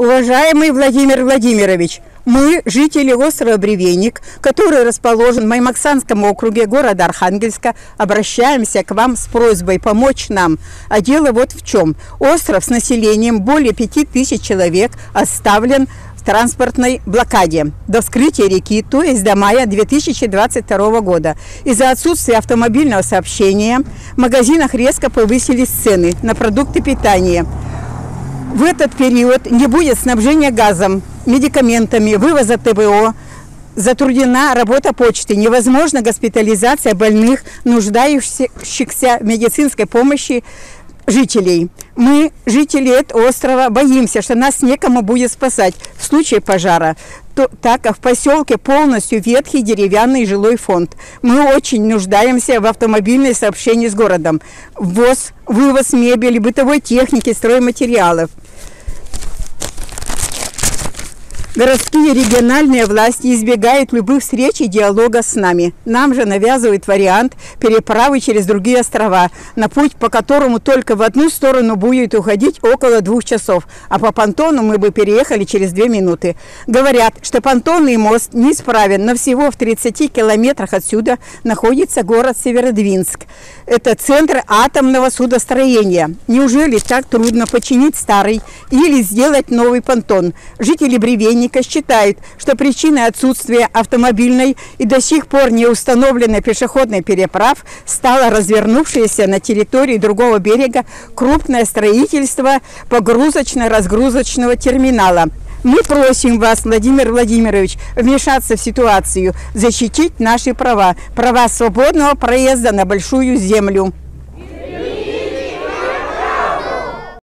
Уважаемый Владимир Владимирович, мы, жители острова Бревенник, который расположен в Маймаксанском округе города Архангельска, обращаемся к вам с просьбой помочь нам. А дело вот в чем. Остров с населением более 5000 человек оставлен в транспортной блокаде до вскрытия реки, то есть до мая 2022 года. Из-за отсутствия автомобильного сообщения в магазинах резко повысились цены на продукты питания. В этот период не будет снабжения газом, медикаментами, вывоза ТВО, затруднена работа почты, невозможна госпитализация больных, нуждающихся в медицинской помощи жителей. Мы, жители этого острова, боимся, что нас некому будет спасать в случае пожара, так как в поселке полностью ветхий деревянный жилой фонд. Мы очень нуждаемся в автомобильном сообщении с городом. Ввоз, вывоз мебели, бытовой техники, стройматериалов. Городские и региональные власти избегают любых встреч и диалога с нами. Нам же навязывают вариант переправы через другие острова, на путь, по которому только в одну сторону будет уходить около 2 часов, а по понтону мы бы переехали через 2 минуты. Говорят, что понтонный мост неисправен, но всего в 30 километрах отсюда находится город Северодвинск. Это центр атомного судостроения. Неужели так трудно починить старый или сделать новый понтон? Жители Бревенника считают, что причиной отсутствия автомобильной и до сих пор не установленной пешеходной переправ стало развернувшееся на территории другого берега крупное строительство погрузочно-разгрузочного терминала. Мы просим вас, Владимир Владимирович, вмешаться в ситуацию, защитить наши права, права свободного проезда на Большую Землю.